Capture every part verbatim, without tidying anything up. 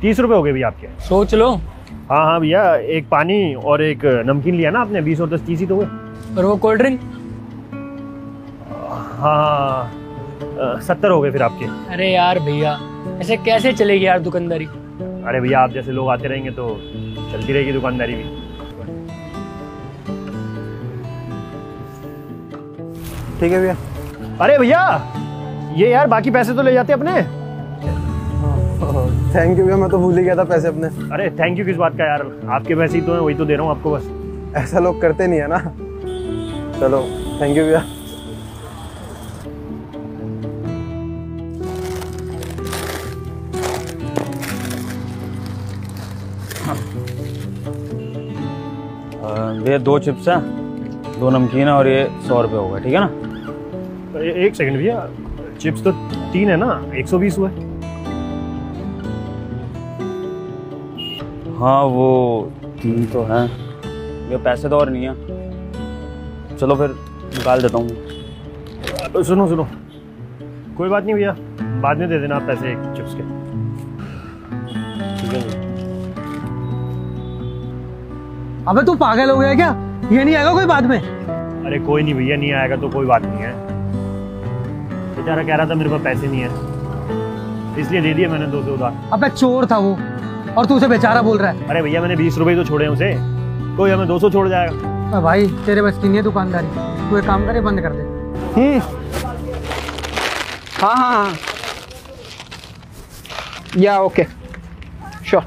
तीस रुपए हो गए भैया आपके। सोच लो। हाँ हाँ भैया, एक पानी और एक नमकीन लिया ना आपने, बीस और दस तीस ही तो हुए। और वो कोल्ड ड्रिंक? हाँ सत्तर हो गए फिर आपके। अरे यार भैया, ऐसे कैसे चलेगी यार दुकानदारी? अरे भैया, आप जैसे लोग आते रहेंगे तो चलती रहेगी दुकानदारी भी। ठीक है भैया। अरे भैया, ये यार बाकी पैसे तो ले जाते अपने। थैंक यू भैया, मैं तो भूल ही गया था पैसे अपने। अरे थैंक यू किस बात का यार, आपके पैसे ही तो हैं, वही तो दे रहा हूँ आपको बस। ऐसा लोग करते नहीं है ना। चलो थैंक यू भैया। भैया दो चिप्स हैं, दो नमकीन है और ये सौ रुपये होगा, ठीक है ना? ए, एक सेकंड भैया, चिप्स तो तीन है ना, एक सौ बीस हुए। हाँ वो तीन तो हैं, ये पैसे तो और नहीं है। चलो फिर निकाल देता हूँ। सुनो सुनो, कोई बात नहीं भैया, बाद में दे देना आप पैसे चिप्स के। ठीक है। अबे तू पागल हो गया क्या? ये नहीं आएगा कोई बाद में? अरे कोई नहीं भैया, नहीं आएगा तो कोई बात नहीं है। बेचारा कह रहा था मेरे पास पैसे नहीं है, इसलिए दे दिए मैंने दो सौ उधार। अबे चोर था वो, और तू उसे बेचारा बोल रहा है? अरे भैया, मैंने बीस रुपए तो छोड़े हैं उसे, कोई हमें दो सौ छोड़ जाएगा। भाई तेरे बस की नहीं है दुकानदारी, तू एक काम करे, बंद कर दे। हम्म हाँ हाँ हाँ या ओके श्योर।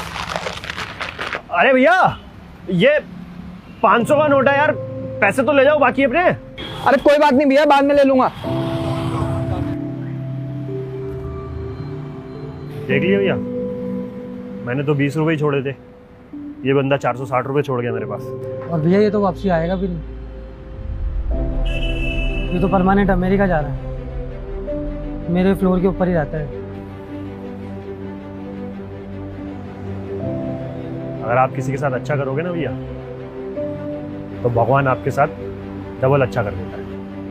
अरे भैया, ये पाँच सौ का नोट है यार, पैसे तो ले जाओ बाकी अपने। अरे कोई बात नहीं भैया, बाद में ले लूंगा। देख लिया भैया, मैंने तो बीस रुपए ही छोड़े थे, ये बंदा चार सौ साठ रुपए छोड़ गया मेरे पास। और भैया ये तो वापसी आएगा भी नहीं, ये तो परमानेंट अमेरिका जा रहा है, मेरे फ्लोर के ऊपर ही रहता है। अगर आप किसी के साथ अच्छा करोगे ना भैया, तो भगवान आपके साथ डबल अच्छा कर देता है।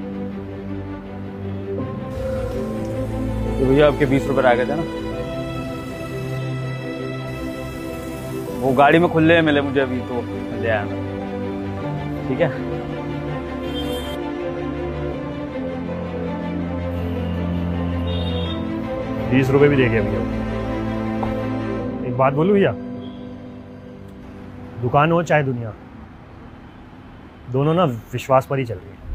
तो भैया आपके बीस रुपये रह गए थे ना, वो गाड़ी में खुले मिले मुझे अभी, तो ले आया मैं, ठीक है? बीस रुपए भी दे गया भैया। एक बात बोलूं भैया, दुकान हो चाहे दुनिया, दोनों ना विश्वास पर ही चल रही है।